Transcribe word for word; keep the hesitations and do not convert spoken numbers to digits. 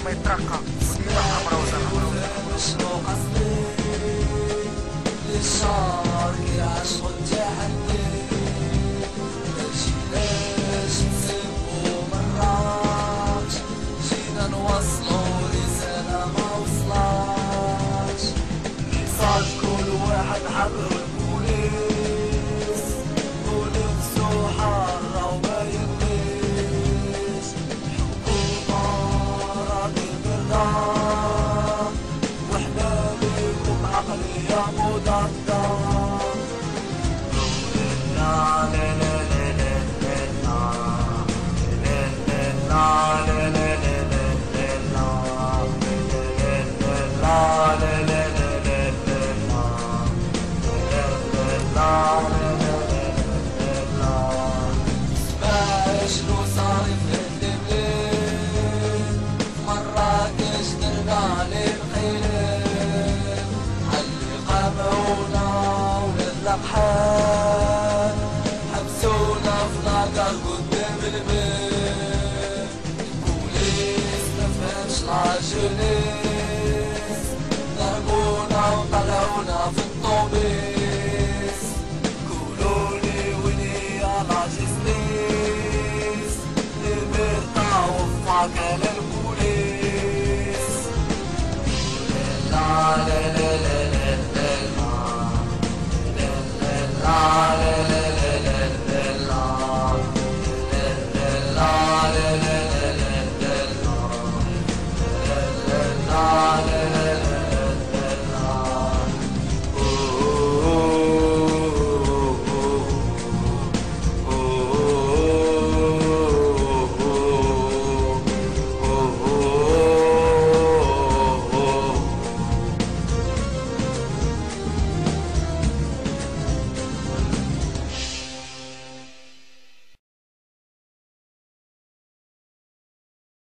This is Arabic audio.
ما يترقى وديما حمرا وزرقاء. شنو قصدي للشعر كي عشق التحدي مجيناش نسيبو مرات جينا نوصلو رسالة ما وصلاتش صاد كل واحد حب البوليس ونفسو حارة وما يبليش حكومة راضي بالرضا وحنا بيكم عقلية مضادة. لا لا لا لا لا لا لا لا شنو صار في الدبلين مراكش ترجع للقلب علي قامونا وللقحان حبسونا في لاقة قدام البيت البوليس مفهمش العجلة